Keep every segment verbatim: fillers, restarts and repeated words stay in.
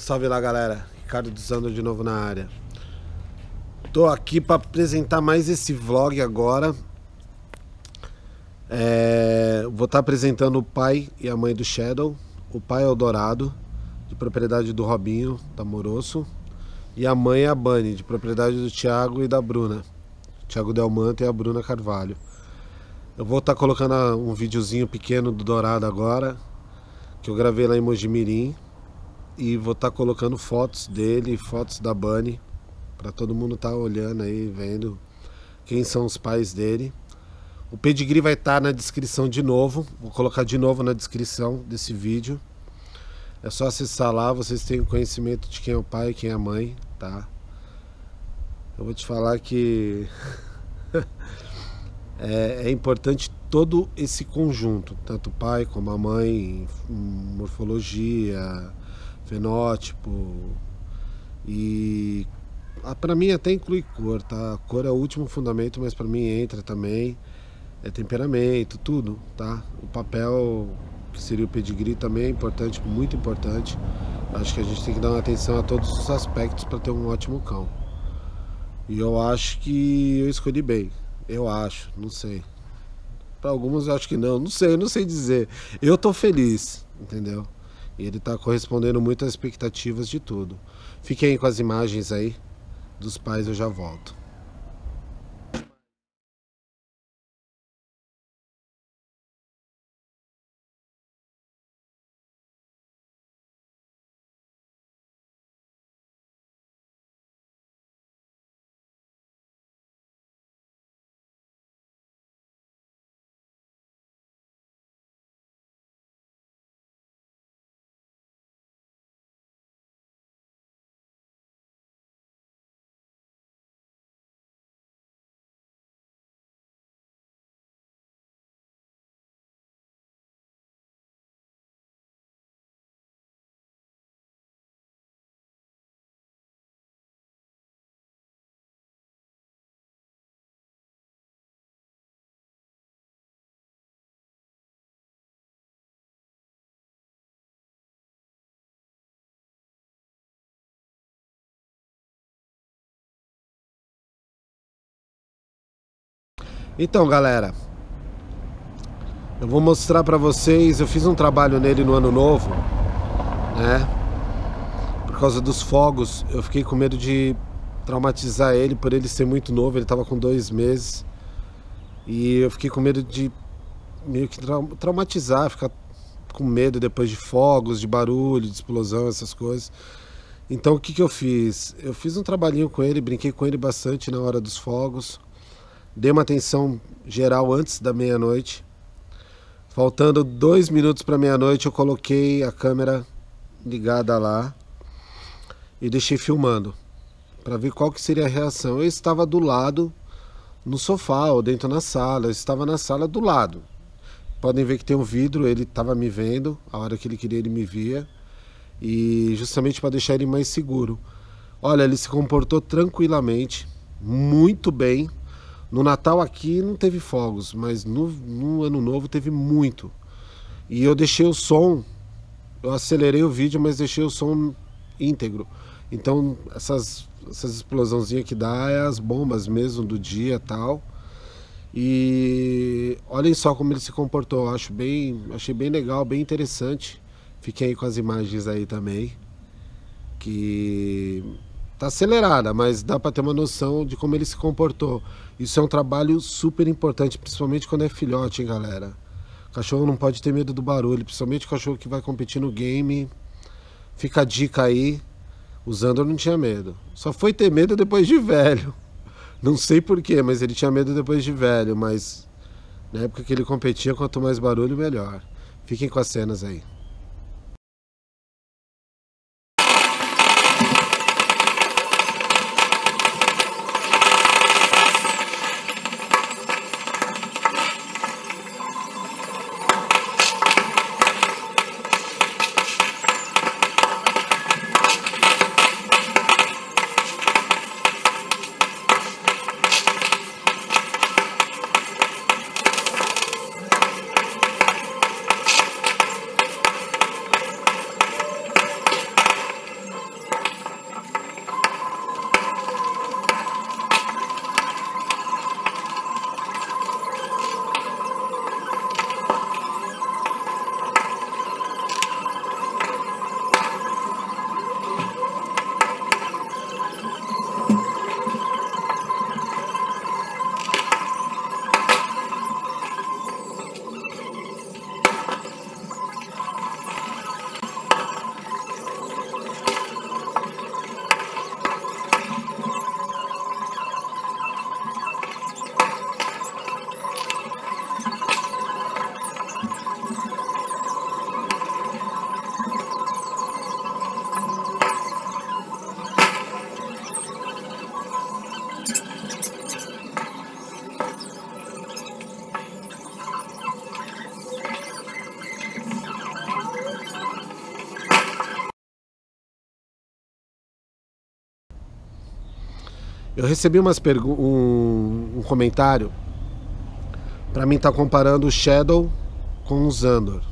Salve lá, galera. Ricardo dos Anjos de novo na área. Tô aqui para apresentar mais esse vlog agora. É... Vou estar apresentando o pai e a mãe do Shadow. O pai é o Dourado, de propriedade do Robinho, da Morosso. E a mãe é a Bunny, de propriedade do Thiago e da Bruna. Thiago Delmanto e a Bruna Carvalho. Eu vou estar colocando um videozinho pequeno do Dourado agora, que eu gravei lá em Mojimirim. E vou estar colocando fotos dele, fotos da Bunny, para todo mundo estar olhando aí, vendo quem são os pais dele. O pedigree vai estar na descrição de novo, vou colocar de novo na descrição desse vídeo. É só acessar lá, vocês têm conhecimento de quem é o pai e quem é a mãe, tá? Eu vou te falar que é, é importante todo esse conjunto, tanto o pai como a mãe, morfologia, fenótipo, e ah, para mim até inclui cor, tá? A cor é o último fundamento, mas para mim entra também, é temperamento, tudo, tá? O papel, que seria o pedigree, também é importante, muito importante. Acho que a gente tem que dar uma atenção a todos os aspectos para ter um ótimo cão. E eu acho que eu escolhi bem, eu acho, não sei. Para alguns eu acho que não, não sei, não sei dizer. Eu tô feliz, entendeu? E ele está correspondendo muito às expectativas de tudo. Fiquem aí com as imagens aí dos pais, eu já volto. Então, galera, eu vou mostrar pra vocês. Eu fiz um trabalho nele no ano novo, né? Por causa dos fogos, eu fiquei com medo de traumatizar ele, por ele ser muito novo. Ele tava com dois meses e eu fiquei com medo de meio que traumatizar, ficar com medo depois de fogos, de barulho, de explosão, essas coisas. Então o que que eu fiz? Eu fiz um trabalhinho com ele, brinquei com ele bastante na hora dos fogos. Dei uma atenção geral antes da meia-noite. Faltando dois minutos para meia-noite, eu coloquei a câmera ligada lá e deixei filmando para ver qual que seria a reação. Eu estava do lado, no sofá ou dentro na sala. Eu estava na sala do lado. Podem ver que tem um vidro, ele estava me vendo. A hora que ele queria, ele me via. E justamente para deixar ele mais seguro. Olha, ele se comportou tranquilamente, muito bem. No Natal aqui não teve fogos, mas no, no Ano Novo teve muito. E eu deixei o som, eu acelerei o vídeo, mas deixei o som íntegro. Então essas, essas explosãozinhas que dá é as bombas mesmo do dia e tal. E olhem só como ele se comportou, eu acho bem, achei bem legal, bem interessante. Fiquei aí com as imagens aí também, que tá acelerada, mas dá para ter uma noção de como ele se comportou. Isso é um trabalho super importante, principalmente quando é filhote, hein, galera. O cachorro não pode ter medo do barulho, principalmente o cachorro que vai competir no game. Fica a dica aí. O Xander não tinha medo. Só foi ter medo depois de velho. Não sei porquê, mas ele tinha medo depois de velho. Mas na época que ele competia, quanto mais barulho, melhor. Fiquem com as cenas aí. Eu recebi umas pergu um, um comentário pra mim tá comparando o Shadow com o Xandor.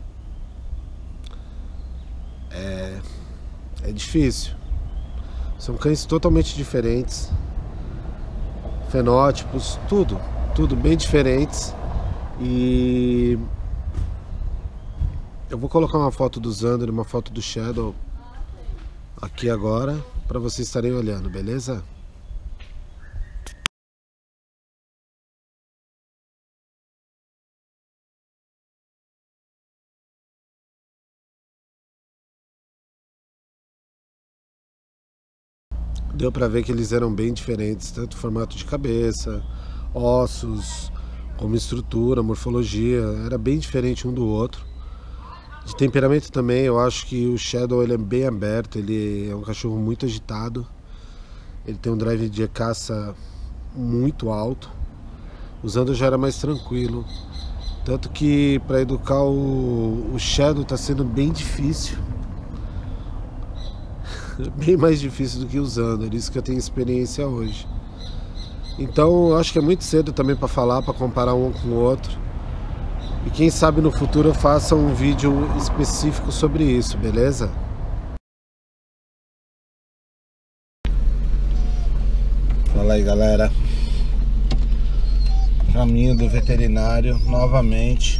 É, é difícil. São cães totalmente diferentes, fenótipos, tudo, tudo bem diferentes. E eu vou colocar uma foto do Xandor e uma foto do Shadow aqui agora para vocês estarem olhando, beleza? Deu pra ver que eles eram bem diferentes, tanto formato de cabeça, ossos, como estrutura, morfologia, era bem diferente um do outro. De temperamento também, eu acho que o Shadow ele é bem aberto, ele é um cachorro muito agitado, ele tem um drive de caça muito alto. O Xandor já era mais tranquilo, tanto que para educar o, o Shadow tá sendo bem difícil. Bem mais difícil do que o Xandor, isso que eu tenho experiência hoje. Então eu acho que é muito cedo também para falar, para comparar um com o outro. E quem sabe no futuro eu faça um vídeo específico sobre isso, beleza? Fala aí, galera. Caminho do veterinário novamente.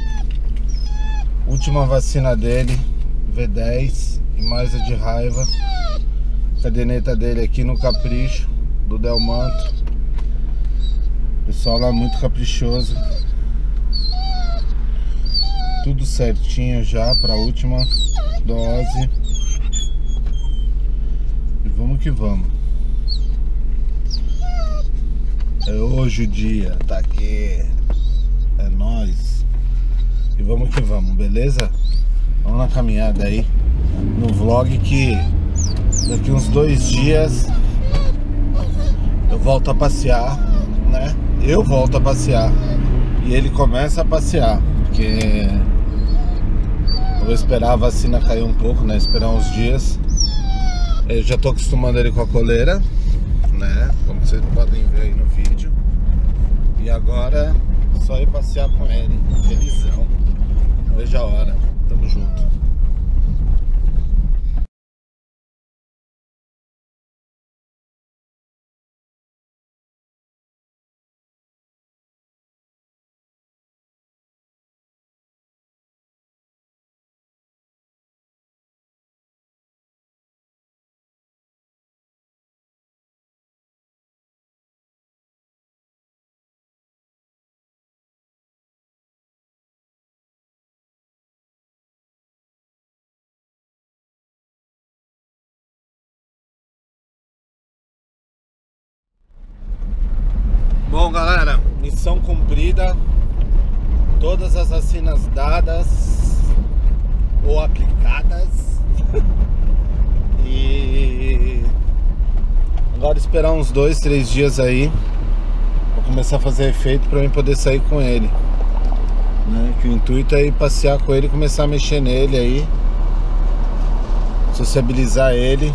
Última vacina dele, V dez. E mais a de raiva. Caderneta dele aqui no Capricho do Delmanto. O pessoal lá muito caprichoso. Tudo certinho já para a última dose. E vamos que vamos. É hoje o dia, tá aqui. É nóis. E vamos que vamos, beleza? Vamos na caminhada aí. No vlog que daqui uns dois dias eu volto a passear, né? Eu volto a passear e ele começa a passear, porque eu vou esperar a vacina cair um pouco, né? Esperar uns dias. Eu já tô acostumando ele com a coleira, né? Como vocês podem ver aí no vídeo. E agora só ir passear com ele, felizão. Veja a hora, tamo junto. Bom, galera, missão cumprida. Todas as vacinas dadas ou aplicadas. E agora esperar uns dois, três dias aí pra começar a fazer efeito pra mim poder sair com ele, né? Que o intuito é ir passear com ele, começar a mexer nele aí, sociabilizar ele.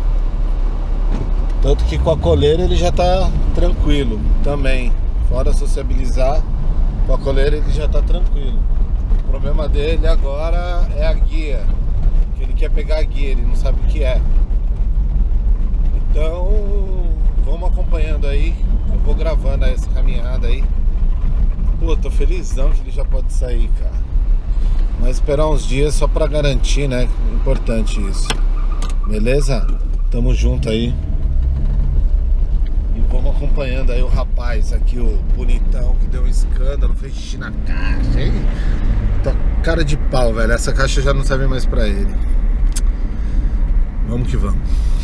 Tanto que com a coleira ele já tá tranquilo também. Fora sociabilizar, com a coleira ele já tá tranquilo. O problema dele agora é a guia, que ele quer pegar a guia, ele não sabe o que é. Então vamos acompanhando aí. Eu vou gravando essa caminhada aí. Pô, tô felizão que ele já pode sair, cara. Mas esperar uns dias só pra garantir, né? Importante isso. Beleza? Tamo junto aí. Vamos acompanhando aí o rapaz aqui, o bonitão que deu um escândalo, fez xixi na caixa, hein? Tá cara de pau, velho. Essa caixa já não serve mais pra ele. Vamos que vamos.